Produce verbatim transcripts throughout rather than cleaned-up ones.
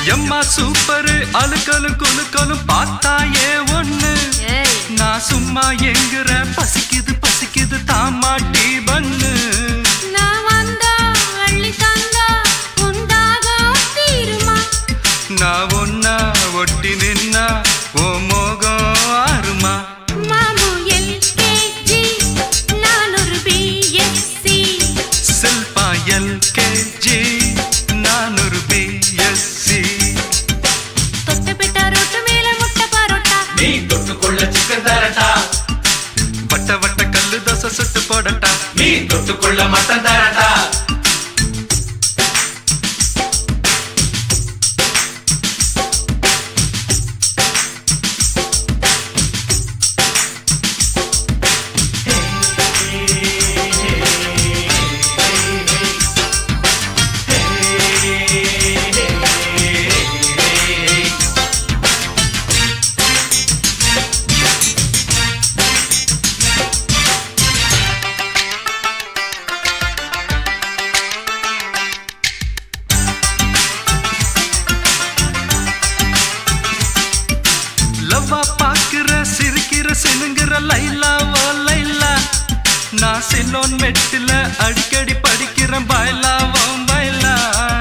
எம்மா சூப்பரு அழுக்கலும் குலுக்கலும் பார்த்தாயே ஒண்ணு நான் சும்மா எங்குற பசிக்குது பசிக்குது தாமாட்டி பண்ணு நான் வந்தா அள்ளி தந்தா உண்டாகும் தீருமா நான் ஒன்னா ஒட்டி நின்னா ஓ மோகம் ஆறுமா மாமு எல்கேஜி நான் ஒரு பிஎஸ்சி சில்பா எல்கேஜி நான் ஒரு பிஎஸ்சி தொட்ட பிட்டா ரோட்டு மேல முட்டை பரோட்டா நீ தொட்டுக்கொள்ள சிக்கன் தரட்டா வட்ட வட்ட கல்லு தோசை சுட்டு போடட்டா நீ தொட்டுக்கொள்ள மட்டன் தரட்டா நான் சிலோன் மெட்டில அடிக்கடி படிக்கிறேன் பாய்லா ஓம் பாய்லா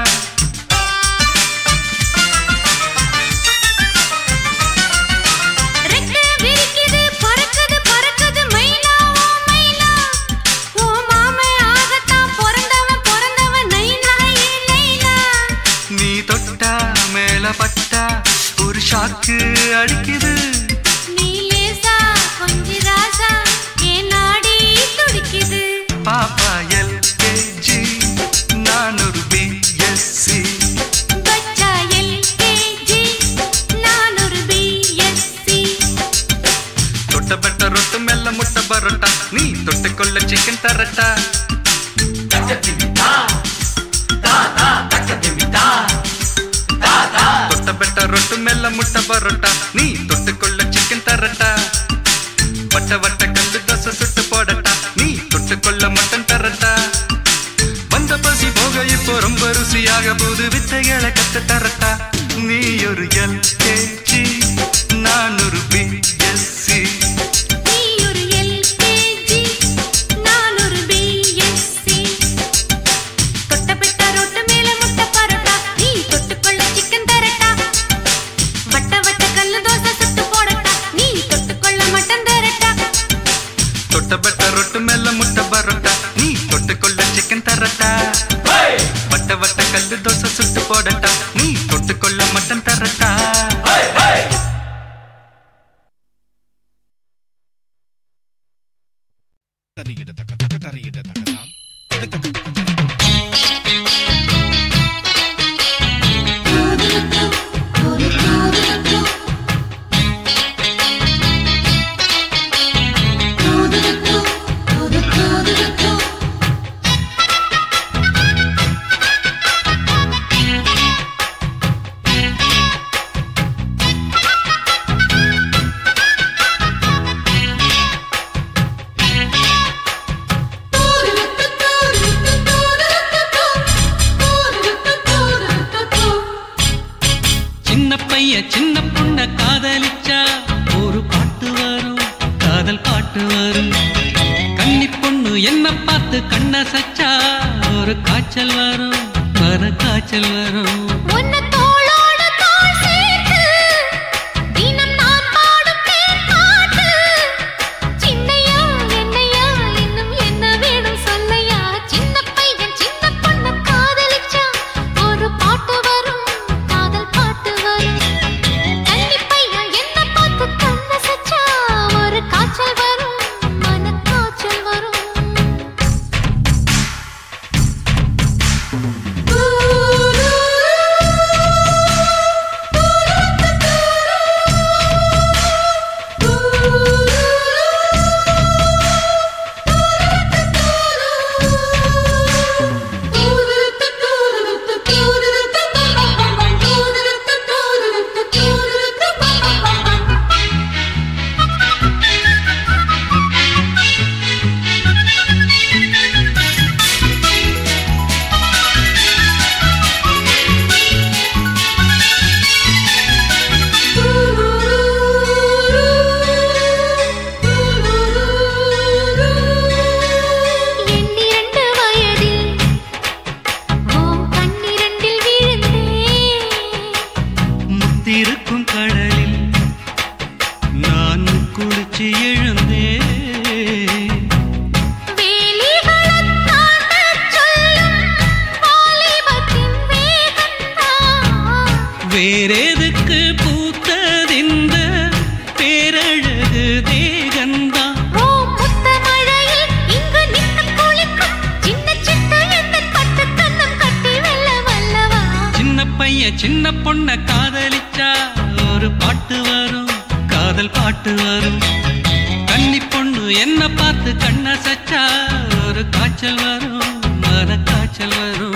ரெக்க விரிக்குது பறக்குது பறக்குது மயிலா ஓ மயிலா ஓ மாமே ஆகத்தான் பிறந்தவன் பிறந்தவன் நைனா நைனா நீ தொட்டா மேல பட்டா ஒரு ஷாக்கு அடிக்குது பாப்பா எல்கேஜி நான் ஒரு பிஎஸ்சி பச்சா எல்கேஜி நான் ஒரு பிஎஸ்சி தொட்ட பட்ட ரொட்டு மெல்ல முட்டை பரோட்டா நீ தொட்டுக்கொள்ள சிக்கன் தரட்டா தொட்ட பட்ட ரொட்டு மெல்ல முட்டை பரோட்டா நீ தொட்டுக்கொள்ள சிக்கன் தரட்டா வட்ட வட்ட கல்லு தோசை சுட்டு போடட்டா நீ தொட்டுக்கொள்ள மட்டன் தரட்டா வந்த பசி போக இப்போ ரொம்ப ருசியாக போது வித்தைகளை கத்து தரட்டா நீ ஒரு எல்கேஜி நான் ஒரு பிஎஸ்சி நீ ஒரு எல்கேஜி நான் ஒரு பிஎஸ்சி தொட்ட பிட்ட ரோட்டு மேல முட்டை பரோட்டா நீ தொட்டுக்கொள்ள சிக்கன் தரட்டா வட்ட வட்ட கல்லு தோசை சுட்டு போடட்டா நீ தொட்டுக்கொள்ள மட்டன் தரட்டா தொட்ட பட்ட ரொட்டு மேல முட்டை பரோட்டா நீ தொட்டுக்கொள்ள சிக்கன் தரட்டா வட்ட வட்ட கல்லு தோசை சுட்டு போடட்டா நீ தொட்டுக்கொள்ள மட்டன் தரட்டா சின்ன பொண்ண காதலிச்சா ஒரு பாட்டு வரும் காதல் பாட்டு வரும் கன்னி பொண்ணு என்ன பார்த்து கண்ண சச்சா ஒரு காய்ச்சல் வரும் மன காய்ச்சல் வரும் Ooh. பூத்திருக்கும் கடலில் நான் குளிச்சு எழுந்தேன். வேறெதுக்கு பூத்ததிந்த பேரழகு தேகந்தா. சின்ன பையன் சின்ன பொண்ண காதலிச்சா ஒரு பாட்டு வரும், காதல் பாட்டு வரும். கன்னி பொண்ணு என்ன பார்த்து கண்ணசச்சா ஒரு காய்ச்சல் வரும், மன காய்ச்சல் வரும்.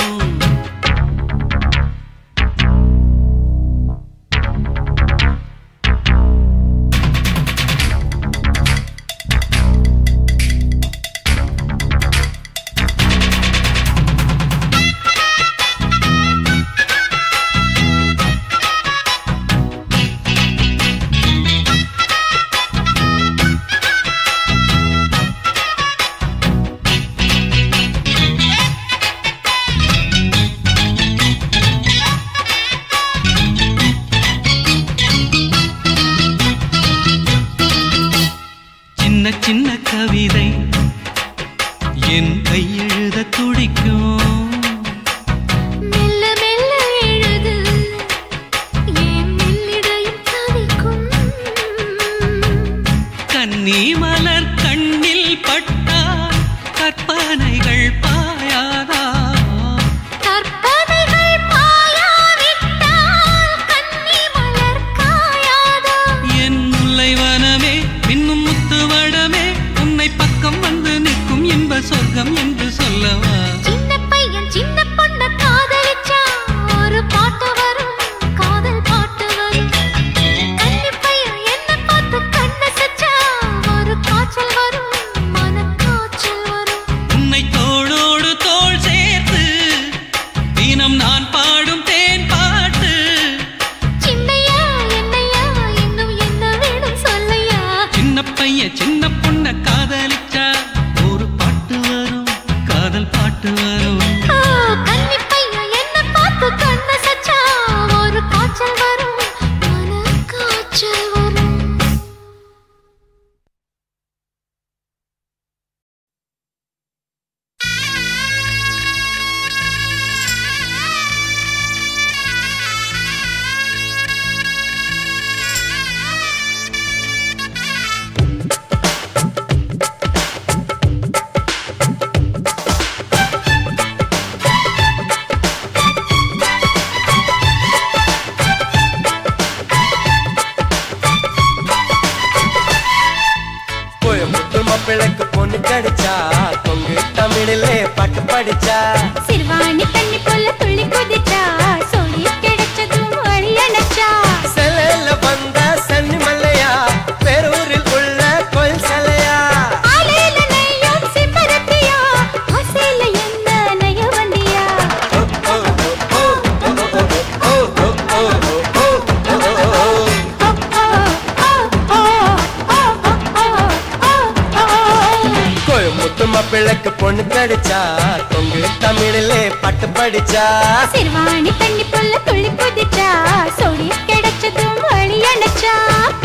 சின்ன கவிதை என் கையெழுத துடிக்கும். மெல்ல மெல்ல எழுது என் மெல்லிடையும் தவிக்கும். கன்னி மலர் கண்ணில் பட்டால் கற்பனைகள் பாயாதா. கற்பனைகள் பாயாவிட்டால் கன்னி மலர் காயாதா. என் முல்லைவனமே இன்னும் முத்துவடமே உன்னை பக்கம் வந்து நிற்கும் இன்ப சொர்க்கம் என்று சொல்லவா. சின்ன பையன் சின்ன பொண்ண காதலிச்சா ஒரு பாட்டு வரும், காதல் பாட்டு வரும். கன்னி பையன் என்ன பார்த்து கண்ணசச்சா ஒரு காய்ச்சல் வரும், மன காய்ச்சல் வரும். உன்னை தோளோடு தோள் சேர்த்து தினம் நான் பாடும் தேன் பாட்டு. சின்னையா என்னையா இன்னும் என்ன வேணும் சொல்லையா. சின்ன பையன் சின்ன பொண்ண காதலிச்சா ஒரு பாட்டு வரும், காதல் பாட்டு வரும். ஆ, கன்னி பையன் என்ன பார்த்து கண்ணசச்சா ஒரு காய்ச்சல் வரும், மன காய்ச்சல் வரும். மாப்பிளைக்கு பொண்ணு கிடைச்சா கொங்கு தமிழிலே பாட்டு படிச்சா. சிறுவாணி தண்ணி போல துள்ளி குதிச்சா சொல்லி கிடைச்சதும் வழி அணைச்சா. செலையில வந்த சன்னி மல்லையா பேரூரில் உள்ள கோயில் சிலையா. ஆலையில நெய்யும் சிப்பரத்தியா ஆசையில என்ன நெய்ய வண்டியா. கோயம்புத்தூர் மாப்பிளைக்கு பொண்ணு கிடைச்சா கொங்கு தமிழிலே பாட்டு படிச்சா. சிறுவாணி தண்ணி போல துள்ளி குதிச்சா சொல்லி கிடைச்சதும் வழி அணைச்சா.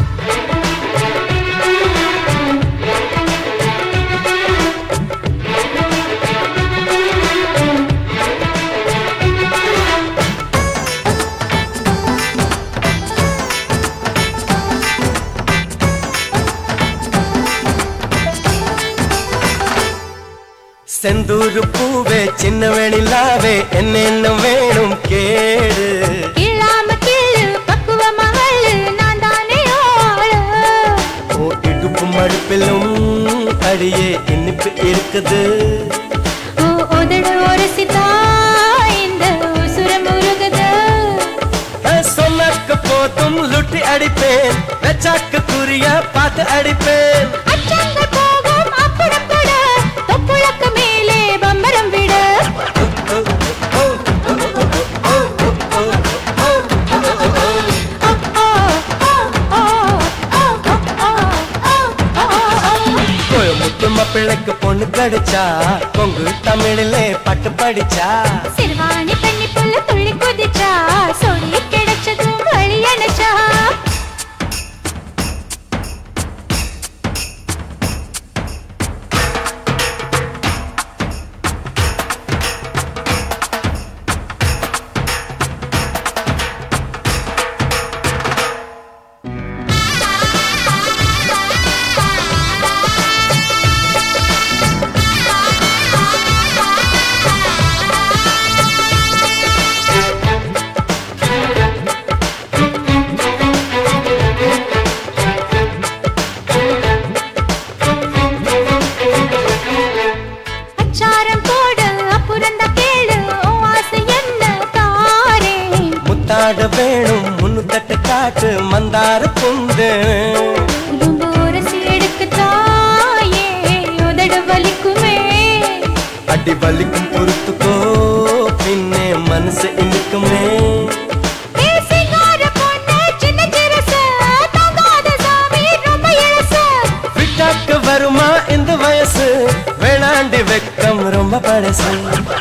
செந்தூரு பூவே சின்ன வெணிலாவே என்னென்ன வேணும் கேடு. இல்லாம கீழு பக்குவ மகளு நான் தானே ஆளு. ஓ இடுப்பு மடுப்பிலும் அடியே இனிப்பு இருக்குது. ஓ உதடு உரசிதா இந்த உசுர முருகுது. சொன்னக்கு போதும் லுட்டி அடிப்பேன், வெச்சாக்கு குறிய பார்த்து அடிப்பேன். அச்சங்க போகும் அப்புறம் கூட தொப்புளக்கு மேலே பம்பரம் விட. கோயம்புத்தூர் மாப்பிளைக்கு பொண்ணு கிடைச்சா கொங்கு தமிழிலே பாட்டு படிச்சா. சிறுவாணி தண்ணி போல துள்ளி குதிச்சா சொல்லி கிடைச்சதும் வழி அணைச்சா. ஒன்னு தட்டு காட்டு மந்தார புந்து அடி வலிக்கும் பொறுத்துக்கோ பின்னே மனசு இனிக்குமே விட்டாக்க வருமா இந்த வயசு வேளாண்டி வெக்கம் ரொம்ப பழசு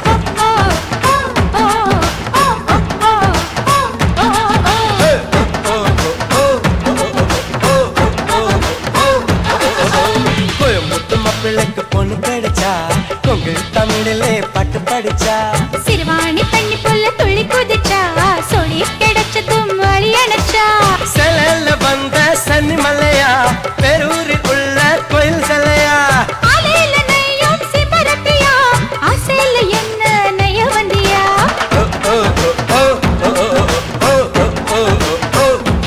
பிள்ளைக்கு பொண்ணு கிடைச்சா கொங்கு தமிழிலே பாட்டு படிச்சா சிறுவாணி தண்ணி புல்ல துள்ளி குதிச்சா சொடி கிடைச்சதும் வழி அணைச்சா செலல வந்த சன்னி மல்லையா பெரூரில் உள்ள கோயில் சிலையா ஆலையில நெய்யும் சிபரத்தியா ஆசையில என்ன நெய்ய வந்தியா ஓ ஓ ஓ ஓ ஓ ஓ ஓ ஓ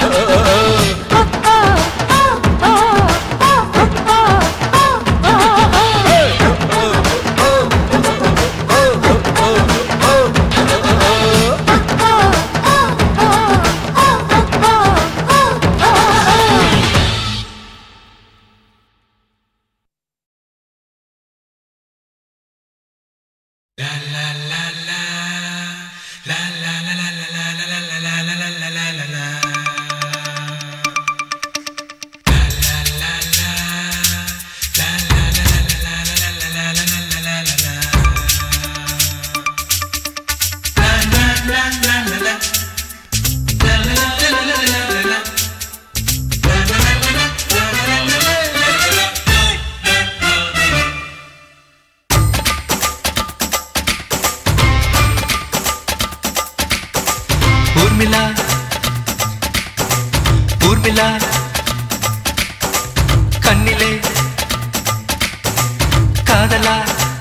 ஊர்மிளா ஊர்மிளா கண்ணிலே காதலா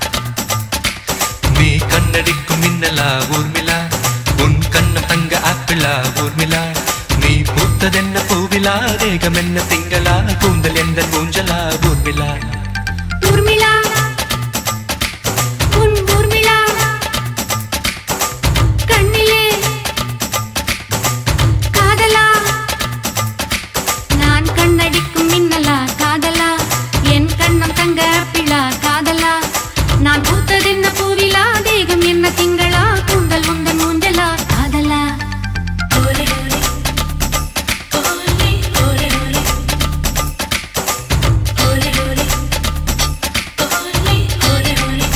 நீ கண்ணடிக்கும் மின்னலா ஊர்மிளா உன் கண்ணம் தங்க ஆப்பிளா ஊர்மிளா நீ பூத்ததென்ன பூவிலா தேகம் என்ன திங்களா கூந்தல் எந்த ஊஞ்சலா ஊர்மிளா ஊர்மிளா உன் ஊர்மிளா கண்ணிலே காதலா நான் கண்ணடிக்கும் மின்னலா காதலா என் கண்ணம் தங்க பிள்ளா காதலா நான் பூத்ததென்ன பூவிலா தேகம் என்ன திங்களா கூந்தல் உந்தன் ஊஞ்சலா காதலா ஓலே ஓலே ஓலே ஓலே ஓலே ஓலே ஓலே ஓலே ஓலே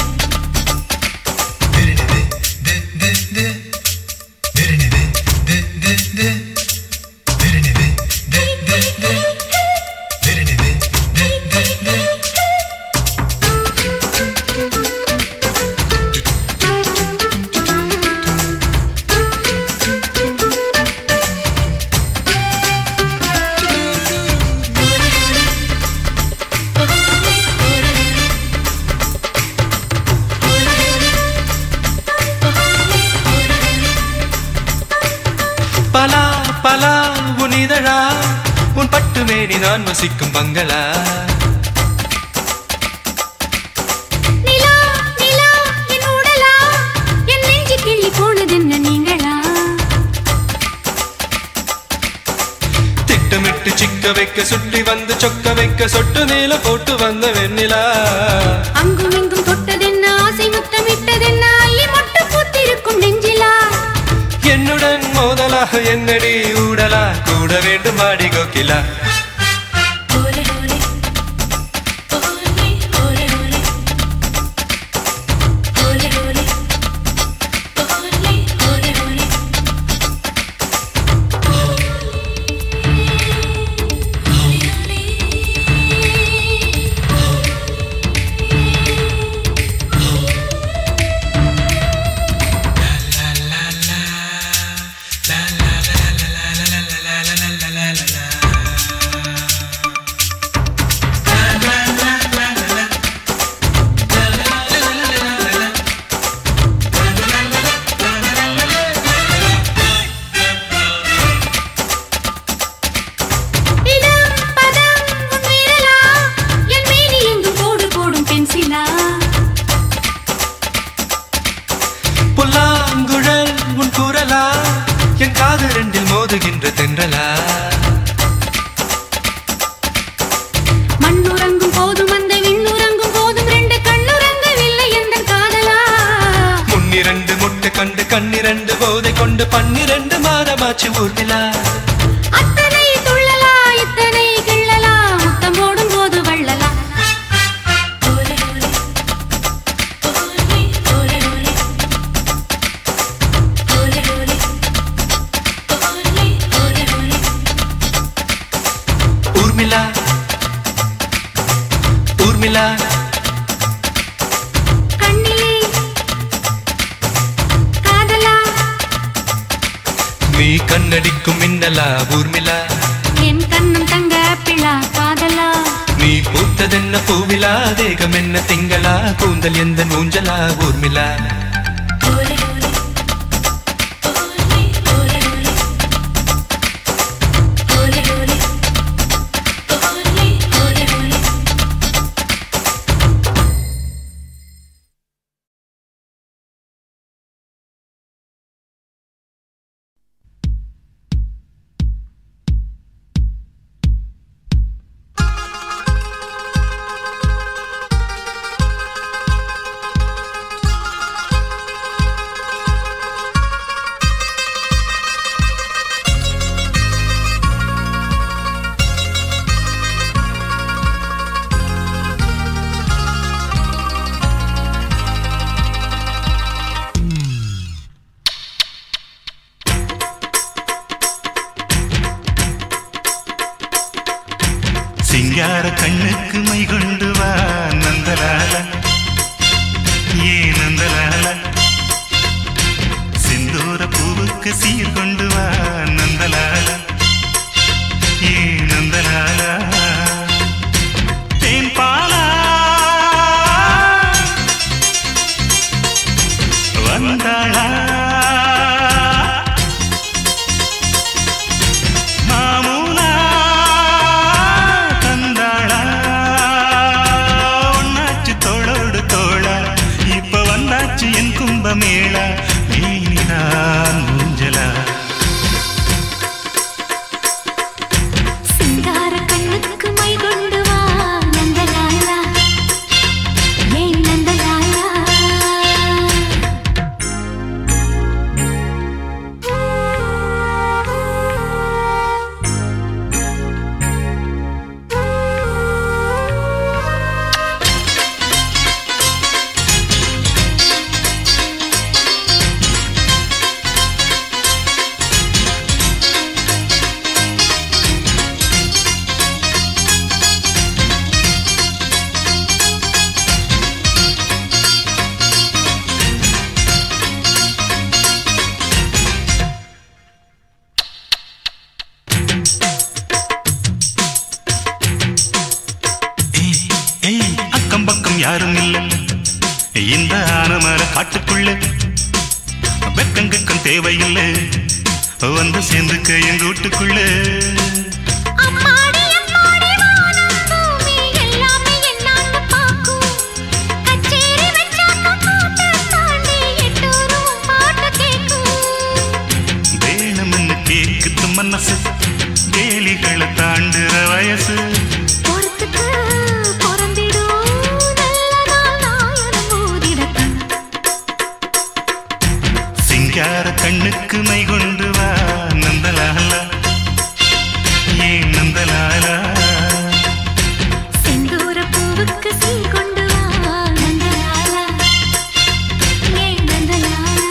பலா பலா உன் இதழா உன் பட்டு மேனி நான் வசிக்கும் பங்களா நிலா நிலா என் உடலா என் நெஞ்சு கிள்ளி போனதென்ன நீங்களா திட்டமிட்டு சிக்க வைக்க சுட்டி வந்து சொக்க வைக்க சொட்டு மேல போட்டு வந்த வெண்ணிலா அங்கும் இங்கும் தொட்டதென்ன ஆசை முத்தமிட்டதென்ன அள்ளி மொட்டு பூத்திருக்கும் நெஞ்சிலா என்னுடன் மோதலா என்னடி ஊடலா கூட வேண்டும் மாடி கோகிலா ஓலே ஓலே ஓலே ஓலே ஓலே ஓலே ஓலே ஓலே ஓலே ஓலே தென்றலா மண்ணுறங்கும் போதும் அந்த விண்ணுறங்கும் போதும் ரெண்டு கண்ணுறங்கவில்லை எந்த காதலா முன்னிரண்டு முட்டை கண்டு கண்ணிரண்டு போதை கொண்டு பன்னிரண்டு மாதமாச்சு ஊர்மிளா அத்தனை துள்ளலா இத்தனை கிள்ளலா முத்தம் போடும் போது வள்ளலா ஊர்மிளா ஊர்மிளா கண்ணிலே காதலா நீ கண்ணடிக்கும் மின்னலா ஊர்மிளா என் கண்ணம் தங்க பிள்ளா காதலா நீ பூத்ததென்ன பூவிலா தேகம் என்ன திங்களா கூந்தல் எந்த ஊஞ்சலா ஊர்மிளா சிங்கார கண்ணுக்கு மை கொண்டு வா நந்தலால ஏ நந்தலால சிந்தூர பூவுக்கு சீர் கொண்டு வா நந்தலால ஏ நந்தலால தேன் பாலா வந்தாளா மேளா நீதான் மூஞ்சலா சிங்கார கண்ணுக்கு மை கொண்டு வா நந்தலாலா ஏன் நந்தலாலா யாரும் இல்லை இந்த ஆனமர காட்டுக்குள்ள வெக்கங்கக்கம் தேவையில்லை வந்து சேர்ந்துக்க எங்க வீட்டுக்குள்ள வேணும்னு கேக்குது மனசு வேலிகளை தாண்டுற வயசு சிங்கார கண்ணுக்கு மை கொண்டு வா நந்தலாலா ஏ நந்தலாலா செந்தூர பூவுக்கு சீர் கொண்டு வா நந்தலாலா ஏ நந்தலாலா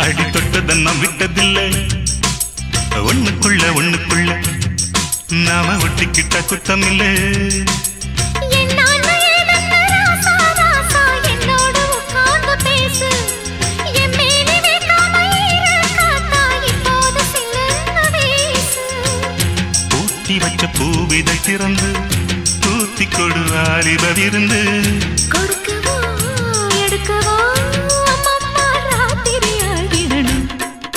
அடி தொட்டதை நான் விட்டதில்லை ஒண்ணுக்குள்ள ஒண்ணுக்குள்ள நாம ஒட்டிக்கிட்ட குத்தமில்லை பூத்தி வச்ச பூவிதை திறந்து தூத்தி கொடு வாலிபவிருந்து கொடுக்கவோ எடுக்கவோ அம்மம்மா ராத்திரி ஆகிடணும்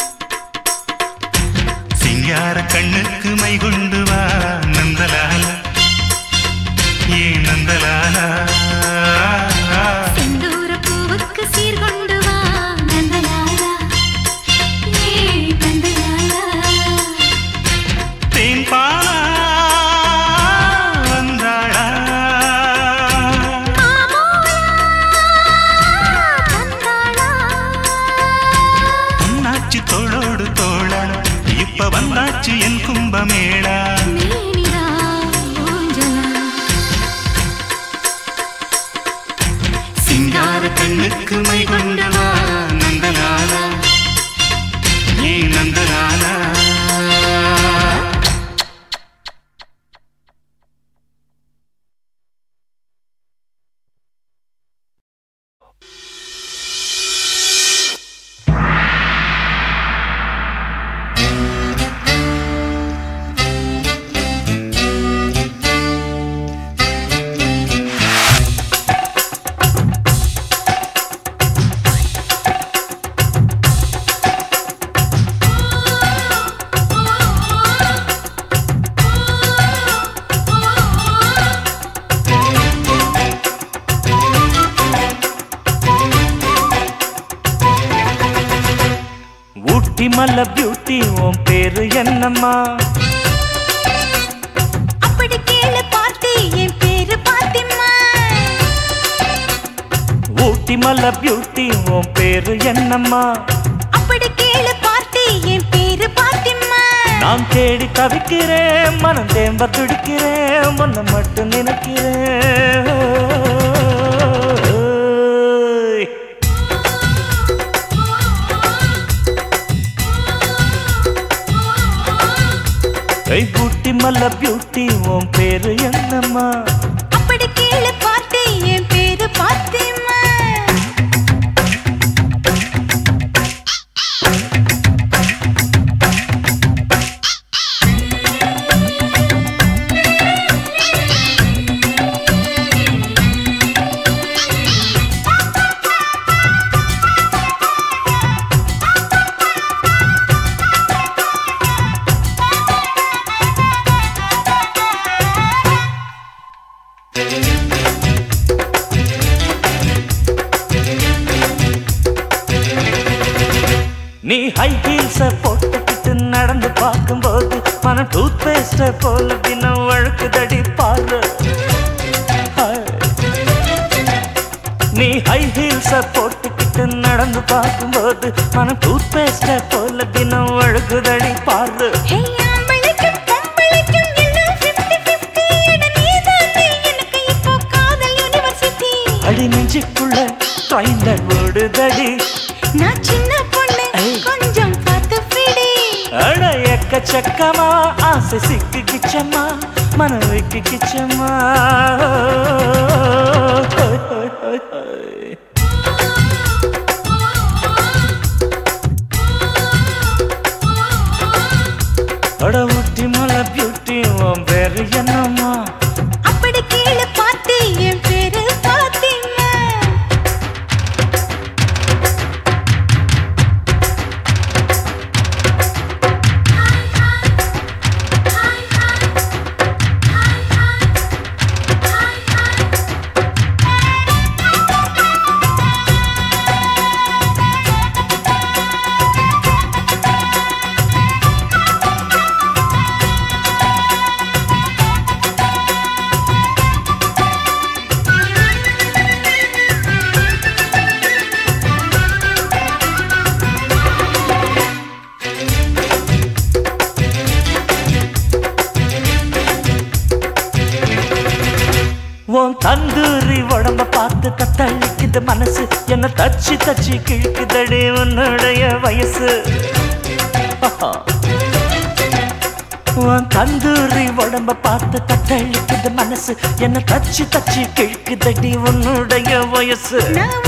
சிங்கார கண்ணுக்கு மை கொண்டு வா நந்தலால ஏ நந்தலால செந்தூர பூவுக்கு சீர் கொண்டு வா நந்தலாலா ஏ நந்தலாலா தேன்பாலா வந்தாளா பொன்னாச்சி தோளோடு தோளா இப்ப வந்தாச்சு என் கும்பமேளா மேனிதா ஊஞ்சலா சிங்கார கண்ணுக்கு மை கொண்டு வா நந்தலாலா ஏ நந்தலாலா மல்ல பியூட்டி உன் பேரு என்னம்மா அப்படி கேளு பார்த்தி என் பேரு பாத்திமா ஊட்டி மல்ல பியூட்டி உன் பேரு என்னம்மா அப்படி கேளு பார்த்தி என் பேரு பாத்திமா நான் தேடி தவிக்கிறேன் மனம் தேம்ப துடிக்கிறேன் உன்னை மட்டும் நினைக்கிறேன் ஊட்டி மல்ல பியூட்டி உன் பேரு என்னம்மா அப்படி கேளு பார்த்தி என் பேரு பாத்திமா நீ ஹை ஹீல்ஸ போட்டுக்கிட்டு நடந்து பார்க்கும்போது மனம் டூத் பேஸ்ட போல தினம் வழுக்குதடி பாரு நீ ஹை ஹீல்ஸ போட்டுக்கிட்டு நடந்து பார்க்கும்போது மனம் டூத் பேஸ்ட போல தினம் வழுக்குதடி பாரு அடி நெஞ்சுக்குள்ள ட்ரெயின்ல ஓடுதடி நான் சின்ன பொண்ணு கொஞ்சம் பார்த்து பிடி அட எக்கச்சக்கமா ஆசை சிக்கு கிச்சம்மா மனவிக்கு கிச்சம்மா அட ஊட்டி மலை பியூட்டி உன் பேரு என்னம்மா அப்படி கேளு பார்த்தி என் பேரு பாத்திமா உன் தந்தூரி உடம்ப பார்த்து தத்தளிக்குது மனசு, என்ன தச்சு தச்சு கிழக்குதடி உன்னுடைய வயசு. உன் தந்தூரி உடம்ப பார்த்து தத்தளிக்குது மனசு, என்ன தச்சு தச்சு கிழக்குதடி உன்னுடைய வயசு.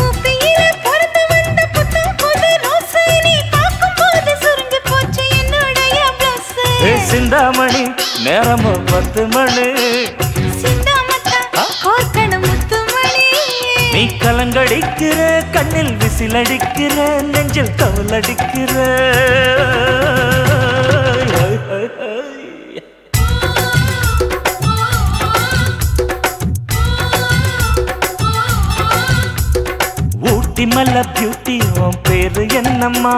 சிந்தாமணி நேரமோ பத்து மணி, நீ கலங்கடிக்கிற கண்ணில் விசிலடிக்கிற நெஞ்சில் தவளடிக்கிற. ஊட்டி மல்ல பியூட்டி உன் பேரு என்னம்மா?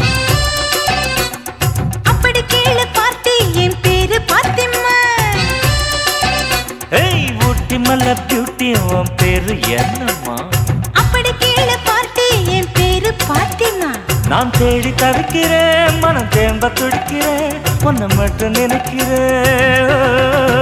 அப்படி கேளு பார்த்தி என் பேரு பாத்திமா. ஏய் ஊட்டி மல்ல பியூட்டி உன் பேரு என்னம்மா? அப்படி கேளு பார்த்தி என் பேரு பாத்திமா. நான் தேடி தவிக்கிறேன், மனம் தேம்ப துடிக்கிறேன், உன்னை மட்டும் நினைக்கிறேன்.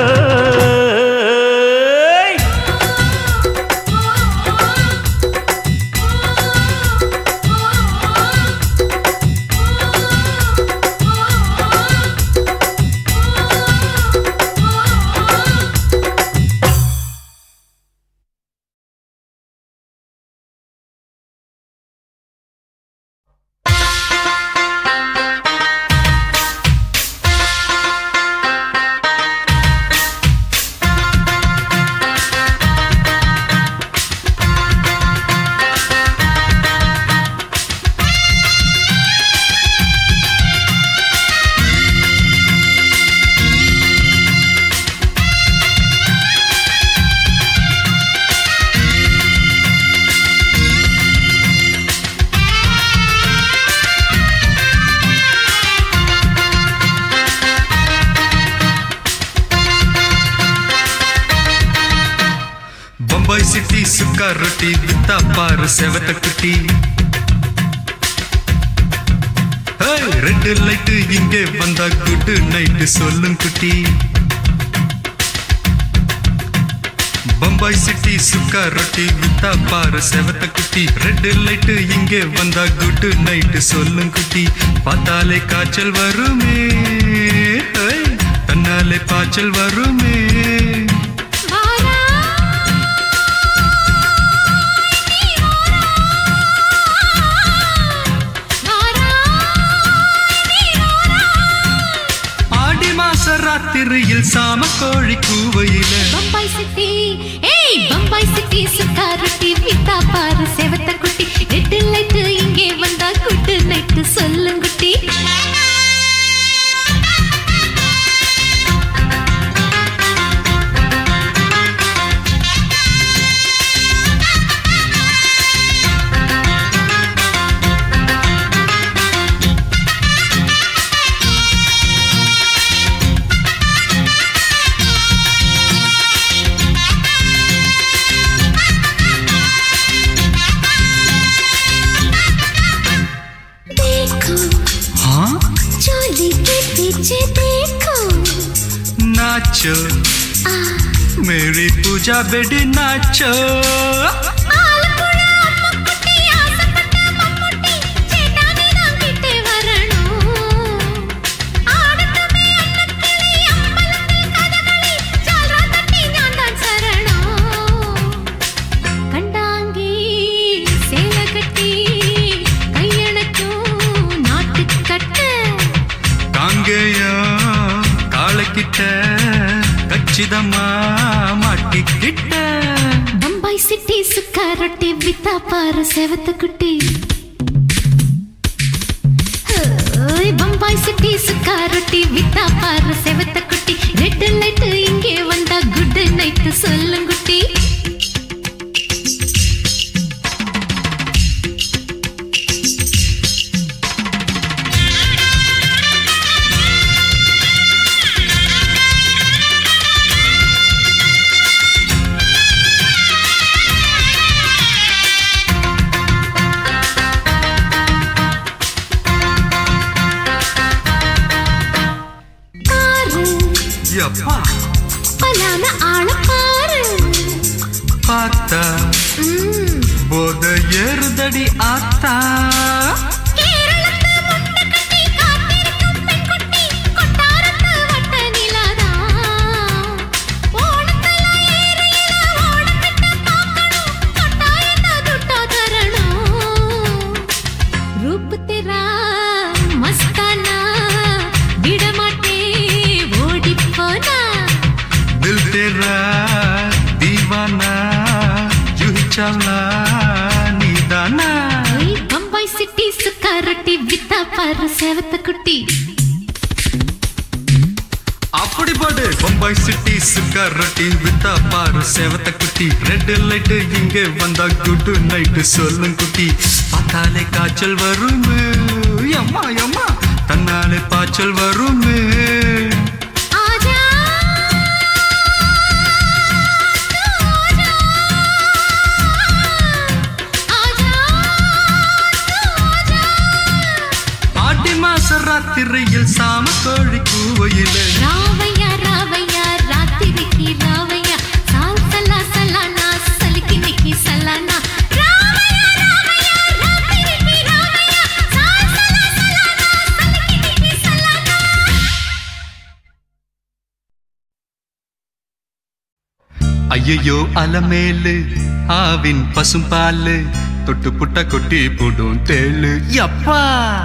சிட்டி சுக்கா ரொட்டி வித்தா பாரு செவத்த குட்டி. ரெண்டு லைட்டு இங்கே வந்தா குட் நைட்டு சொல்லும் குட்டி. பம்பாய் சிட்டி சுக்கா ரொட்டி வித்தா பாரு செவத்த குட்டி. ரெண்டு லைட்டு இங்கே வந்தா குட் நைட்டு சொல்லும் குட்டி. பார்த்தாலே காய்ச்சல் வருமே, தன்னாலே பாய்ச்சல் வருமே. ராத்திரியில் சாம கோழி கூவையில பம்பாய் சிட்டி, ஏய் பம்பாய் சிட்டி சுக்கா ரொட்டி வித்தா பாரு செவத்த குட்டி. ரெட்டு லைட்டு இங்கே வந்தா குட் நைட்டு சொல்லும் குட்டி. नाचो मेरी पूजा बेटी नाचो. பம்பாய் சிட்டி சுக்கா ரொட்டி வித்தா பாரு செவத்த குட்டி. பம்பாய் சிட்டி சுக்கா ரொட்டி வித்தா பாரு செவத்த குட்டி. ரெட் லைட் இங்கே வந்தா குட் நைட் சொல்லும் குட்டி. பலான ஆள பாரு, தூங்குதடி ஆத்தா கேரளத்து முட்டை கட்டி காத்திருக்கும் பெண்குட்டி கொட்டாரத்து வட்ட நிலாதான் ஓணத்துல ஏரியில ஓடப்பிட்ட பார்க்கணும் கொட்டாயத்தை துட்டா தரணும் रूप तेरा मस्ताना विडमाटे ओडी पोना दिल तेरा दीवाना जूही चला नीदाना ओए बम्बई सिटी सुकारटी विता पर सेवत कुटी அப்படி பாடு பம்பாய் சிட்டி சுக்காரட்டி வித்தா பாரு சேவத்த குட்டி ரெட் லைட் இங்கே வந்தா குட் நைட் சொல்லும் குட்டி பார்த்தாலே காய்ச்சல் வரும் அம்மா அம்மா தன்னாலே பாய்ச்சல் வரும் आजा आजा ஆடி மாச ராத்திரியில் சாம கோழி கூவையில रावैया रावैया रात्रि की रावैया साल सला सलाना सलकी निकी सलाना रावैया रावैया रात्रि की रावैया साल सला सलाना सलकी निकी सलाना ஐயோ அலமேலு ஆவின் பசும்பாலு தொட்டு புட்ட கொட்டி போடும் தேளு யப்பா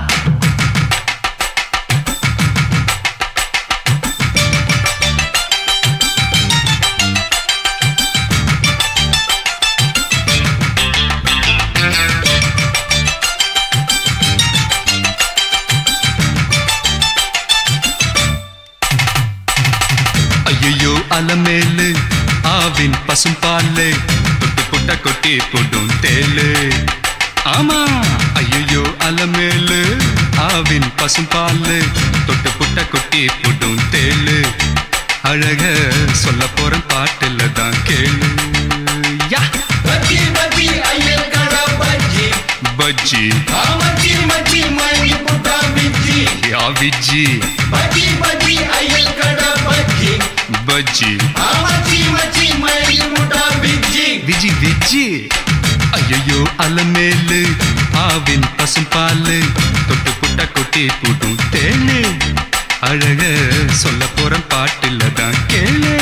ஐயோ அலமேலு ஆவின் பசும்பாலு தொட்டு புட்ட கொட்டி போடும் தேளு ஆமா ஐயோ அலமேலு ஆவின் பசும்பாலு தொட்டு புட்ட கொட்டி போடும் தேளு அழக சொல்ல போற பாட்டுல தான் கேளு யா பஜ்ஜி பஜ்ஜி ஐயர் கடா பஜ்ஜி பஜ்ஜி மச்சி மச்சி மணி புட்டா பிஜ்ஜி யா விஜி பஜ்ஜி பஜ்ஜி ஐயர் கடா பஜ்ஜி பஜ்ஜி மச்சி மச்சி மணி புட்டா பிஜ்ஜி விஜி விஜி ஐயோ அலமேலு ஆவின் பசும்பாலு தொட்டு புட்ட கொட்டி போடும் தேளு அழக சொல்ல போற பாட்டுல தான் கேளு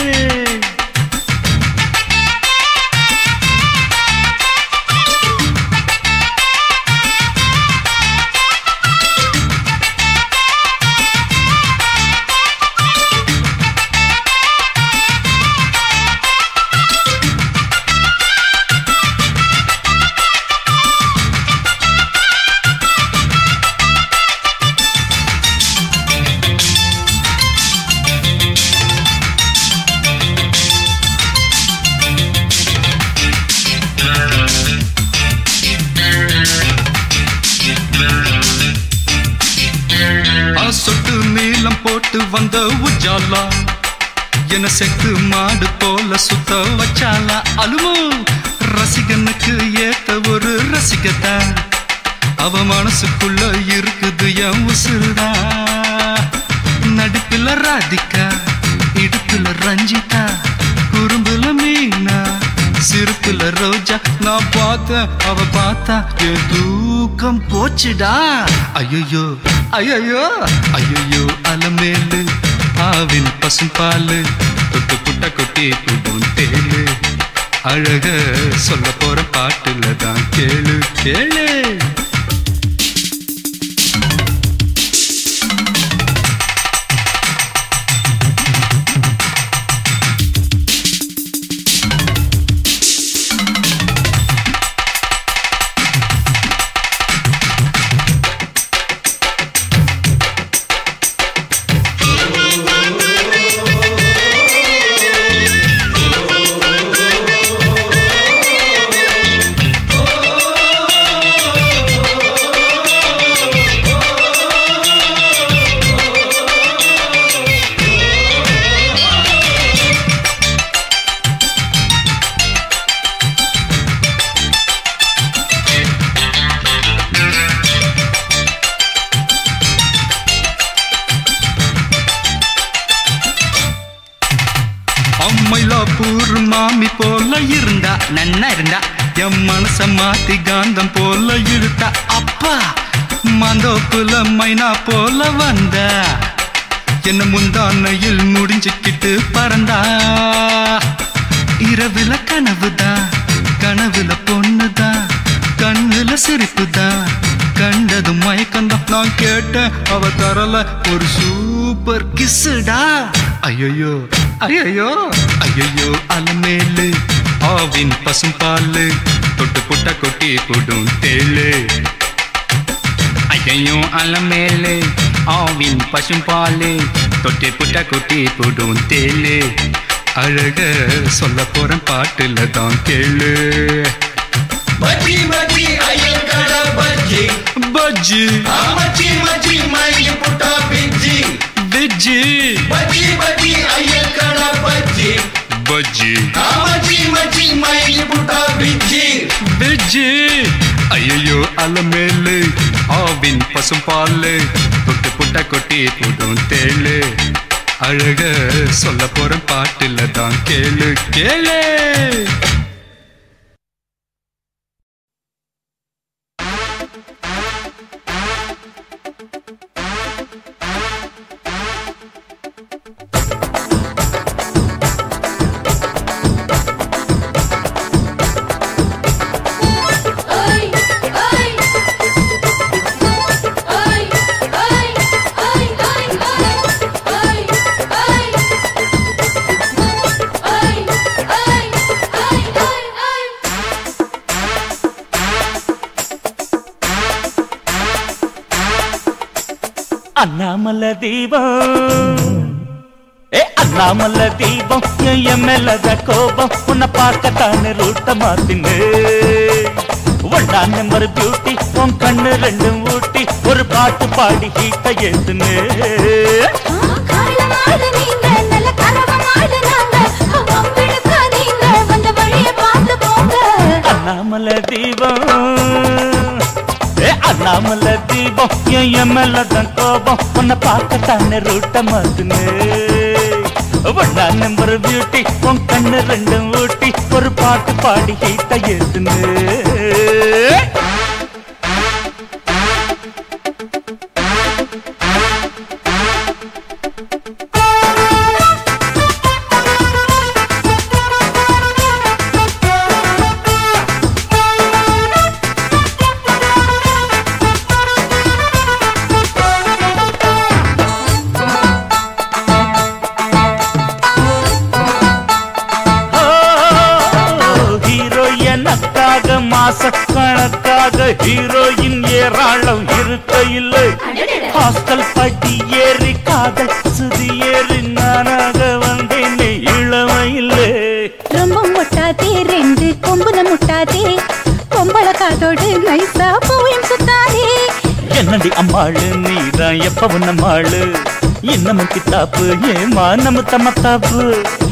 சொட்டு நீளம் போட்டு வந்த உஜாலா என செக்கு மாடு போல சுத்த வச்சாலா அலுமோ ரசிகனுக்கு ஏத்த ஒரு ரசிகத்தா அவ மனசுக்குள்ள இருக்குது என் உசுருதா நடுப்புல ராதிகா இடுப்புல ரஞ்சிதா குறும்புல மீனா சிறுப்புல ரோஜா நான் பார்த்த அவ பார்த்தா என் தூக்கம் போச்சுடா ஐயோ ஐயோ ஐயோ அலமேலு ஆவின் பசும்பாலு தொட்டு புட்ட கொட்டி போடும் தேளு அழக சொல்ல போற பாட்டுல தான் கேளு கேளு மயிலாப்பூர் மாமி போல இருந்தா நன்னா இருந்தா என் மனச மாத்தி காந்தம் போல இழுத்த அப்பா மாந்தோப்புல மைனா போல வந்த என்ன முந்தானையில் முடிஞ்சுக்கிட்டு பறந்தா இரவுல கனவுதான் கனவுல பொண்ணுதான் கண்ணுல சிரிப்புதான் கண்டதும் மயக்கந்தான் நான் கேட்டேன் அவ தரல ஒரு சூப்பர் கிஸ்ஸுடா ஐயோ ஐயோ ஐயோ அலமேலு ஆவின் பசும் பாலு தொட்டு புட்ட கொட்டி போடும் தேளு ஐயோ அலமேலு ஆவின் பசும் பாலு தொட்டி புட்ட கொட்டி போடும் தேளு அழக சொல்ல போறேன் பாட்டுல தான் கேளு பஜ்ஜி பஜ்ஜி ஐயர் கடை பஜ்ஜி பஜ்ஜி மச்சி மச்சி மயில் புட்டா பிஜ்ஜி வெஜ்ஜி பஜ்ஜி பஜ்ஜி ஐயர் கடை பஜ்ஜி பஜ்ஜி மச்சி மச்சி மயில் புட்டா பிஜ்ஜி வெஜ்ஜி ஐயோ அலமேலு ஆவின் பசும் பாலு தொட்டு புட்ட கொட்டி போடும் தேளு அழக சொல்ல போற பாட்டுல தான் கேளு கேளு அண்ணாமல தீபம் ஏ அண்ணாமல தீபம் என் மேலத கோபம் உன்னை பார்க்கத்தானே ரூட்ட மாத்தின்னு ஒன்னா நம்பர் பியூட்டி உன் கண்ணு ரெண்டும் ஊட்டி ஒரு பாட்டு பாடி ஹீட்ட ஏத்துன்னு அண்ணாமல தீபம் அண்ணாமல தீபம் என் மேலதான் கோபம் உன்னை பார்க்கத்தானே ரூட்ட மாத்துன்னு ஒன்னா நம்பர் பியூட்டி உன் கண்ணு ரெண்டும் ஊட்டி ஒரு பாட்டு பாடி ஹீட்ட ஏத்துன்னு மாசக்கணக்காக ஹீரோயின் ஏராளம் இருக்க இல்லை ஹாஸ்டல் பட்டி ஏறி காதல் சுதி ஏறி நானாக வந்தேன் இளமையில்லை ரொம்ப முட்டாதே ரெண்டு கொம்புல முட்டாதே கொம்பள காதோடு நைசா போயும் சுத்தாதே என்னடி அம்மாளு நீதான் எப்பவும் நம்மாளு இன்னமும் கித்தாப்பு ஏமா நம்ம தம்மத்தாப்பு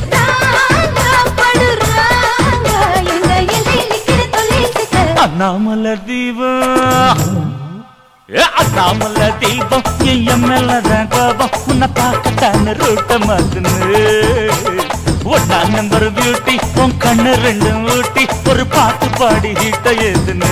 அண்ணாமல தீபம் அண்ணாமல தீபம் என் மேலதான் கோபம் உன்னை பார்க்கத்தானே ரூட்ட மாத்துன்னு ஒன்னா நம்பர் பியூட்டி உன் கண்ணு ரெண்டும் ஊட்டி ஒரு பாட்டு பாடி ஹீட்ட ஏத்துன்னு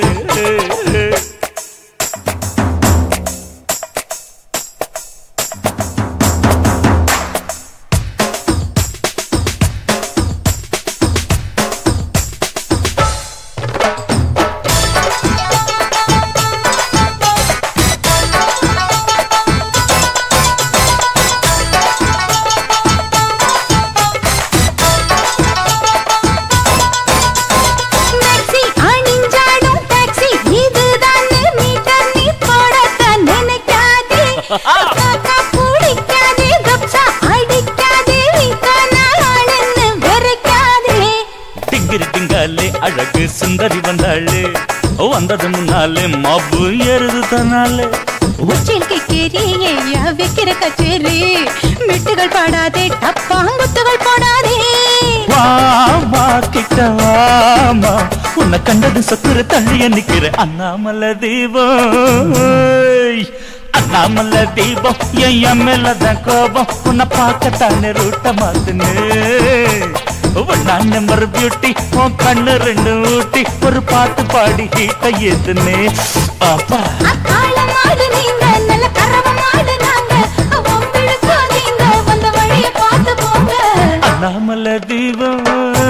அழகு சுந்தரி வந்தாளே வந்தது முன்னாலே மாப்பு ஏறுது தன்னாலே உச்சில் கேரி வைக்கிற கச்சேரி மெட்டுகள் பாடாதே டப்பாங்குத்துகள் போடாதே வாமா கிட்ட வாமா உன்னை கண்டது சொக்குற தள்ளிய நிக்கிற அண்ணாமல தீபம் அண்ணாமல தீபம் என் மேலதான் கோபம் உன்னை பார்க்கத்தானே ரூட்ட மாத்துன்னு ஒன்னா நம்பர் பியூட்டி உன் கண்ணு ரெண்டு ஊட்டி ஒரு பாட்டு பாடி ஹீட்ட ஏத்துனே பாப்பா அக்கால மாடு நீங்க நல்ல கரவ மாடு நாங்க உங்களுக்கு நீங்க வந்த வழிய பார்த்து போங்க அண்ணாமலை தீபம்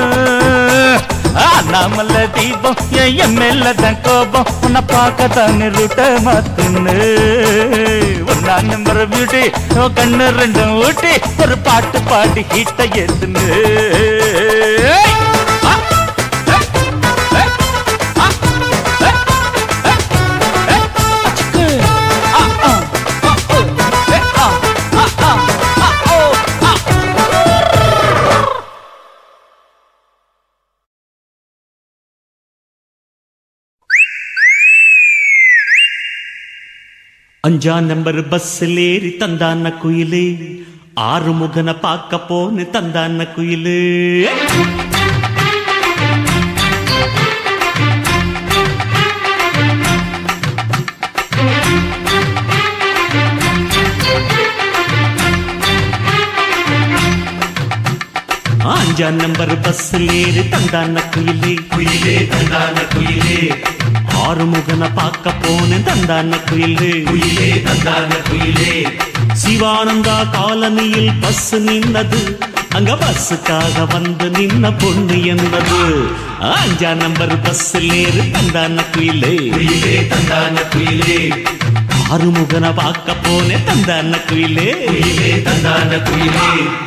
அண்ணாமலை தீபம் என் மேலதான் கோபம் உன்னை பார்க்கத்தானே ரூட்ட மாத்துன்னு ஒன்னா நம்பர் பியூட்டி கண்ணு ரெண்டும் ஊட்டி ஒரு பாட்டு பாடி ஹீட்ட ஏத்துன்னு அஞ்சா நம்பர் பஸ்ஸில் ஏறி தந்தான குயிலே ஆறு முகனை பார்க்க போன்னு தந்தான குயிலே அஞ்சா நம்பர் பஸ்ஸில் ஏறி தந்தான குயிலே குயிலே தந்தான குயிலே ஆறு முகனை பார்க்க போன தந்தான குயிலே குயிலே தந்தான குயிலே சிவானந்தா காலனியில் பஸ் நின்னது அங்க பஸ்ஸுக்காக வந்து நின்ன பொண்ணு என்னது அஞ்சா நம்பர் பஸ்ஸில் ஏறி தந்தான குயிலே குயிலே தந்தான குயிலே ஆறு முகனை பார்க்க போன தந்தான குயிலே குயிலே தந்தான குயிலே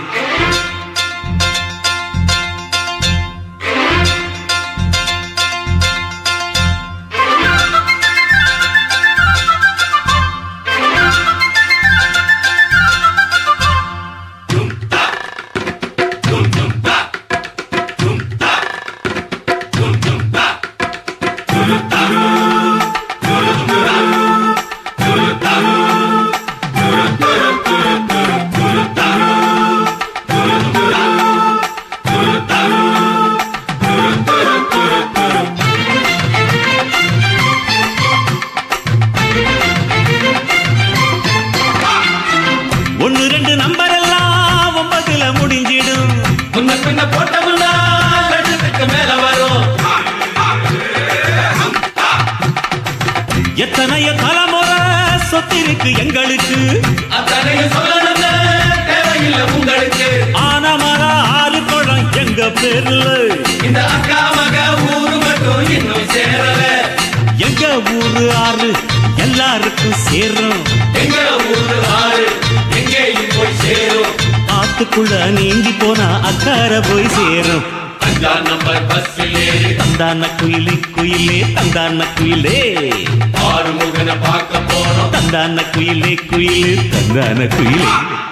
ஒன்னு ரெண்டு நம்பர் எல்லாம் ஒன்பதுல முடிஞ்சிடும் முன்ன பின்ன போட்டமுன்னா லட்சத்துக்கு மேல வரும் எத்தனைய தலைமுறை சொத்திருக்கு எங்களுக்கு அத்தனையும் சொல்லணும்னு தேவையில்லை உங்களுக்கு ஆன மர ஆறு குளம் எங்க பேர்ல இந்த அக்கா மக ஊரு மட்டும் இன்னும் சேரல எங்க ஊரு ஆறு எல்லாருக்கும் சேரும் எங்க ஊரு ஆறு எங்கேயும் போய் சேரும் ஆத்துக்குள்ள நீங்கி போனா அக்கார போய் சேரும் அஞ்சா நம்பர் பஸ்ஸில் ஏறி தந்தான குயிலே குயிலே தந்தான குயிலே ஆறு முகனை பார்க்க போனோம் தந்தான குயிலே குயிலே தந்தான குயிலே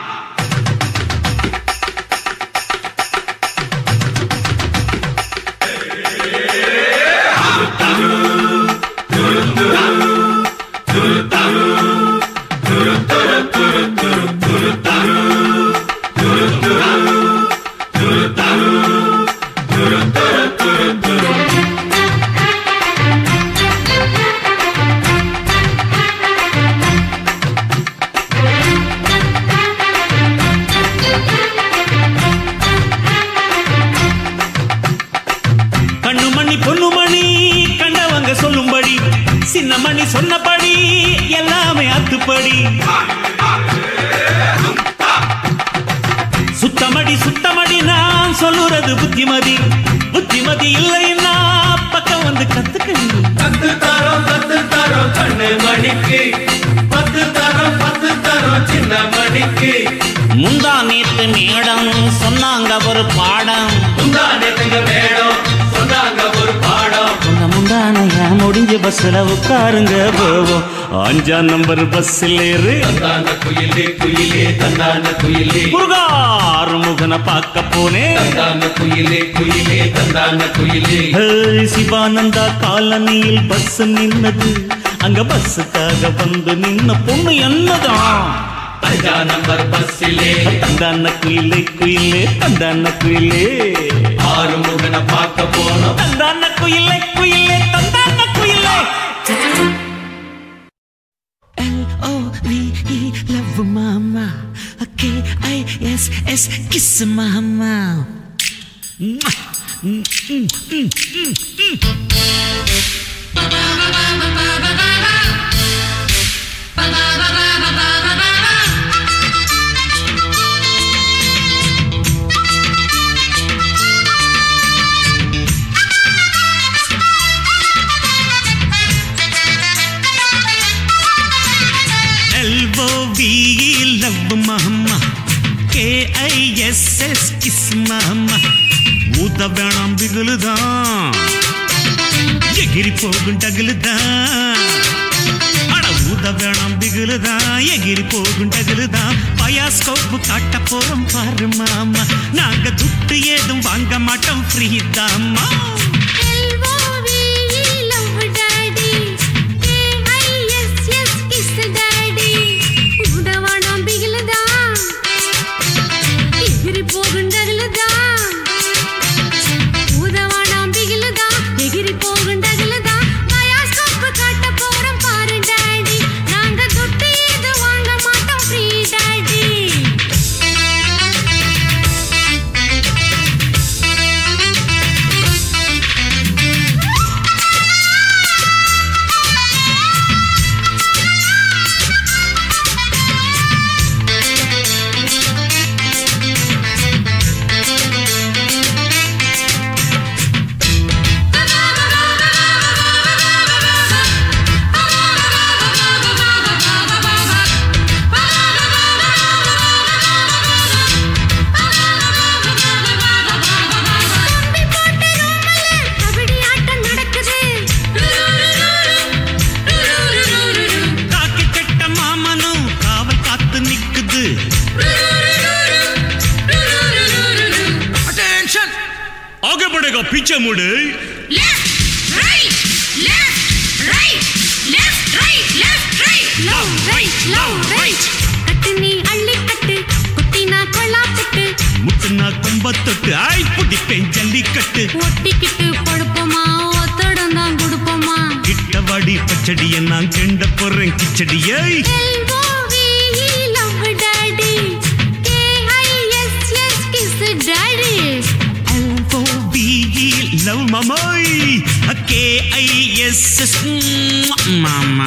கண்ணுமணி பொண்ணுமணி கண்டவங்க சொல்லும்படி சின்ன மணி சொன்னபடி எல்லாமே அத்துப்படி சுத்தமடி சுத்தமடி நான் சொல்லுறது புத்திமதி புத்திமதி இல்லைன்னா பக்கம் வந்து கத்துக்கடி பத்து தரம் பத்து தரம் கண்ணு மணிக்கு பத்து தரம் பத்து தரம் சின்ன மணிக்கு முந்தா நேத்து மேடம் சொன்னாங்க ஒரு பாடம் முந்தா நேத்துங்க மேடம் சொன்னாங்க ஒரு பாடம் முந்த முந்தானையா முடிஞ்ச பஸ்ல உட்காருங்க போவோம் அஞ்சா நம்பர் பஸ்ஸில் ஏறு தந்தான குயிலே குயிலே தந்தான குயிலே முருகாறு முகனை பார்க்க போனேன் தந்தான குயிலே குயிலே தந்தான குயிலே ஹே, சிவானந்தா காலனியில் பஸ் நின்னது அங்க பஸ்ஸுக்காக வந்து நின்ன பொண்ணு என்னதான் அஞ்சா நம்பர் பஸ்ஸிலே தந்தான குயிலே குயிலே தந்தான குயிலே ஆறு முகனை பார்க்க போனோம் தந்தான குயிலே குயிலே தந்தான குயிலே L O V E love mama K I S S kiss mama love mama K I S S kiss mama ஊத வேணாம் பிகுலுதான் எகிரி போகும் டகுலுதான் அட ஊத வேணாம் பிகுலுதான் எகிரி போகும் டகுலுதான் பயாஸ்கோப் காட்ட போறோம் பாரு மாமா நாங்க துட்டு ஏதும் வாங்க மாட்டோம் ஃப்ரீ தாம்மா पीछे मुड़े left right left right left right left right love right love right कटनी अल्ली कट कुट्टीना कोला कट मुट्टना कुंबत्तट आई पुडी पेन जल्ली कट ओट्टी किट पड़पमा ओतडंदा गुडपमा किट्टवाडी पचड़िय ना केंड पोरें किचड़िय L O V E love daddy K I S S kiss daddy love mama K I S S mama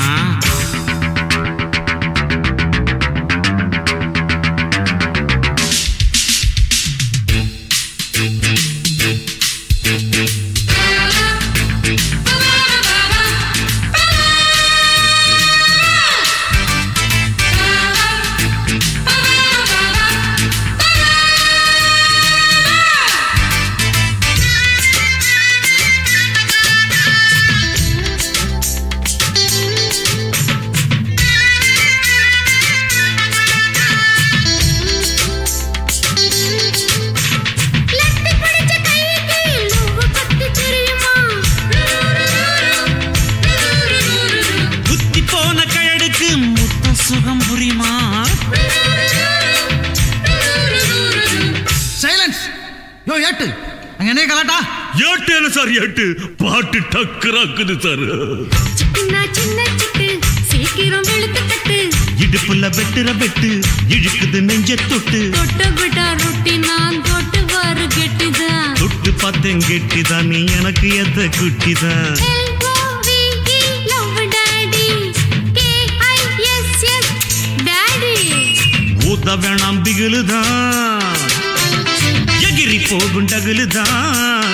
sir எட்டு பாட்டு டக்கராக்குது சார் சின்ன சின்ன சிட்டு சீக்கிரம் வெளுத்து கட்டு இடுப்புல வெட்டுற வெட்டு இழுக்குது நெஞ்ச தொட்டு தொட்டு விட்டா ரொட்டி நான் தொட்டு வாரு கெட்டிதான் தொட்டு பார்த்தேன் கெட்டிதான் நீ எனக்கு எத்த குட்டிதான் L O V E love daddy K I S S daddy ஊத வேணாம் பிகுலுதான் எகிரி போகும் டகுலுதான்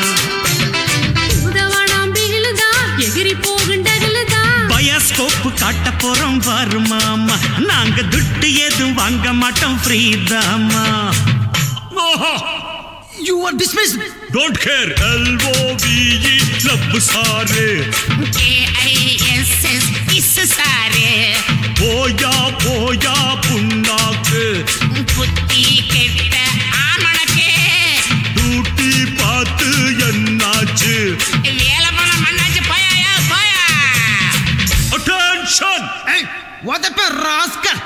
எகிரி போகுண்டகலதா பயாஸ்கோப் காட்ட போறோம் பாரு மாமா நாங்க துட்டு ஏதும் வாங்க மாட்டோம் free Dhama You are dismissed. Don't care. L O V E love सारे K I S S kiss सारे போயா போயா புண்ணாக்கு புத்தி கெட்ட ஆமணக்கே டூட்டி பார்த்து என்னாச்சு வேலை பண்ண மண்ணாச்சு போயா போயா Attention! Hey, what the rascal?